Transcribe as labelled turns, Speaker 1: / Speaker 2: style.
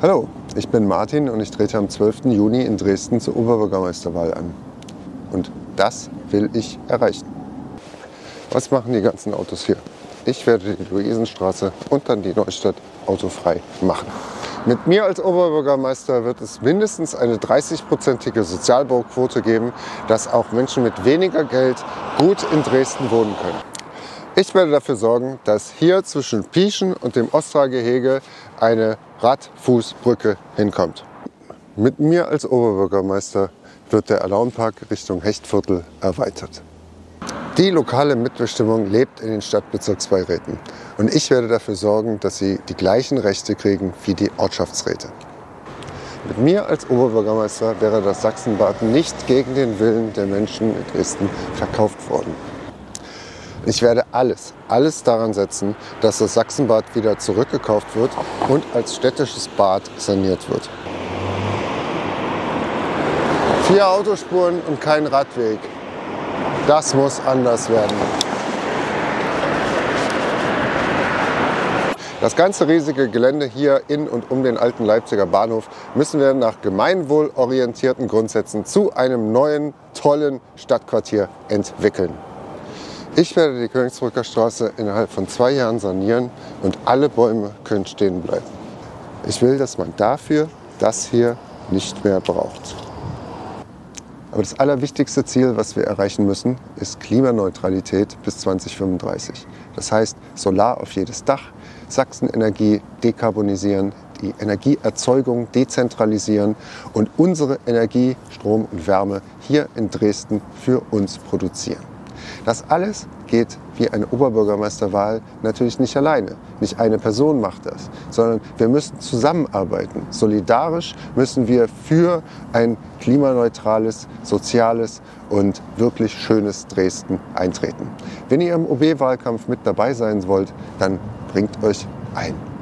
Speaker 1: Hallo, ich bin Martin und ich trete am 12. Juni in Dresden zur Oberbürgermeisterwahl an. Und das will ich erreichen. Was machen die ganzen Autos hier? Ich werde die Luisenstraße und dann die Neustadt autofrei machen. Mit mir als Oberbürgermeister wird es mindestens eine 30-prozentige Sozialbauquote geben, dass auch Menschen mit weniger Geld gut in Dresden wohnen können. Ich werde dafür sorgen, dass hier zwischen Pieschen und dem Ostra-Gehege eine Radfußbrücke hinkommt. Mit mir als Oberbürgermeister wird der Alaunpark Richtung Hechtviertel erweitert. Die lokale Mitbestimmung lebt in den Stadtbezirksbeiräten und ich werde dafür sorgen, dass sie die gleichen Rechte kriegen wie die Ortschaftsräte. Mit mir als Oberbürgermeister wäre das Sachsenbad nicht gegen den Willen der Menschen in Dresden verkauft worden. Ich werde alles daran setzen, dass das Sachsenbad wieder zurückgekauft wird und als städtisches Bad saniert wird. 4 Autospuren und kein Radweg. Das muss anders werden. Das ganze riesige Gelände hier in und um den alten Leipziger Bahnhof müssen wir nach gemeinwohlorientierten Grundsätzen zu einem neuen, tollen Stadtquartier entwickeln. Ich werde die Königsbrücker Straße innerhalb von 2 Jahren sanieren und alle Bäume können stehen bleiben. Ich will, dass man dafür das hier nicht mehr braucht. Aber das allerwichtigste Ziel, was wir erreichen müssen, ist Klimaneutralität bis 2035. Das heißt, Solar auf jedes Dach, Sachsenenergie dekarbonisieren, die Energieerzeugung dezentralisieren und unsere Energie, Strom und Wärme hier in Dresden für uns produzieren. Das alles geht wie eine Oberbürgermeisterwahl natürlich nicht alleine. Nicht eine Person macht das, sondern wir müssen zusammenarbeiten. Solidarisch müssen wir für ein klimaneutrales, soziales und wirklich schönes Dresden eintreten. Wenn ihr im OB-Wahlkampf mit dabei sein wollt, dann bringt euch ein.